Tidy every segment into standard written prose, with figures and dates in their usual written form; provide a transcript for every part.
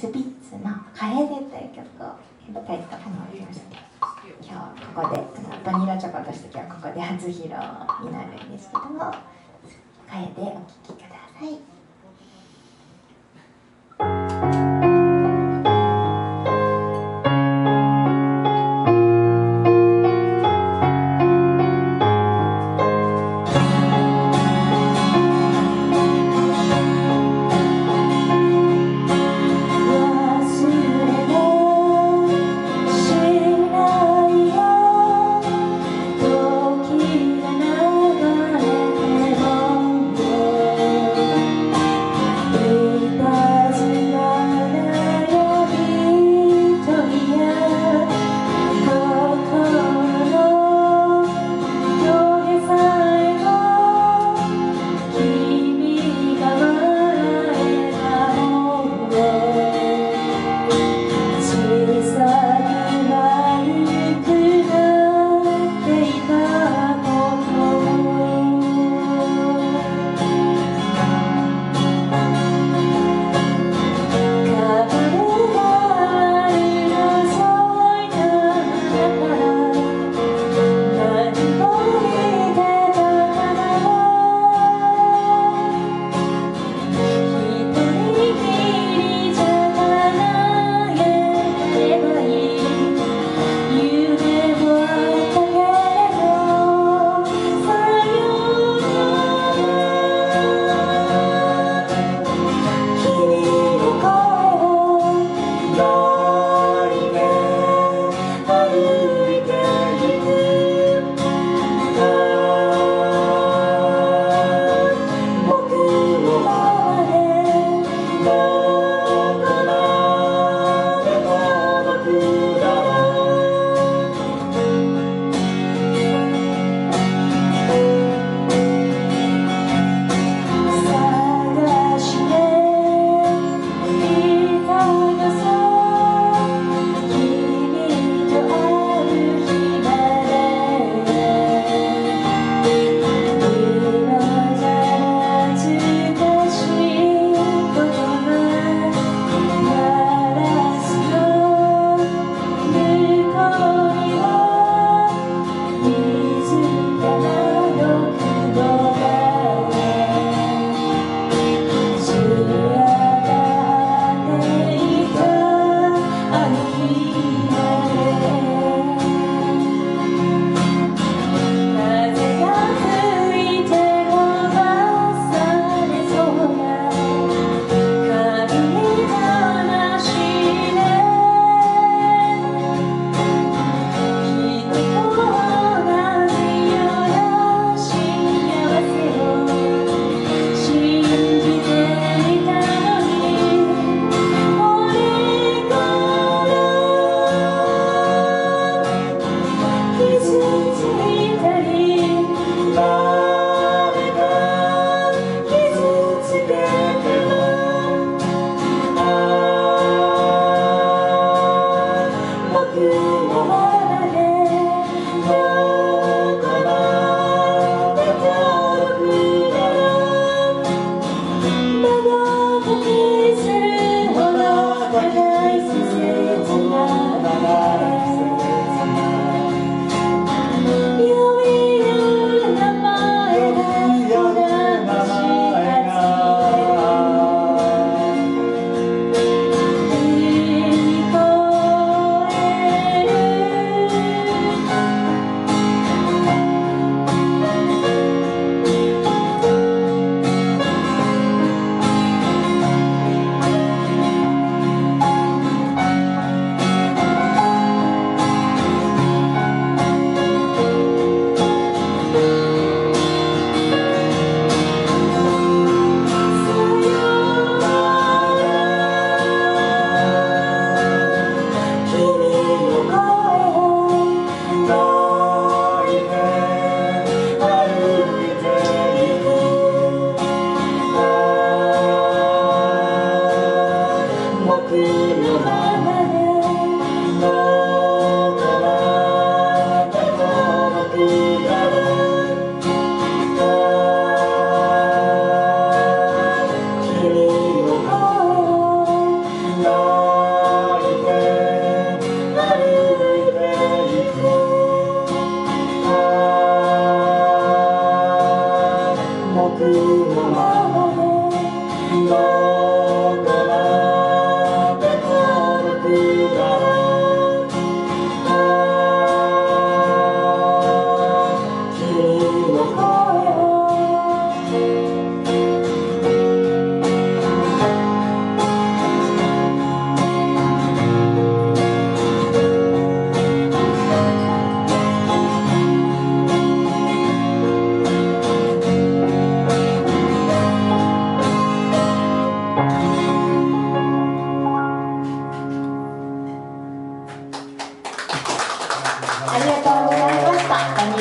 スピッツの「楓」という曲をやりたいと思います。今日ここでバニラチョコとして今日ここで初披露になるんですけども、「楓」お聴きください。 No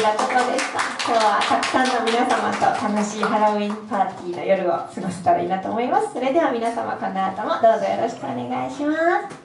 ラチョコでした。今日はたくさんの皆様と楽しいハロウィンパーティーの夜を過ごせたらいいなと思います。それでは皆様、この後もどうぞよろしくお願いします。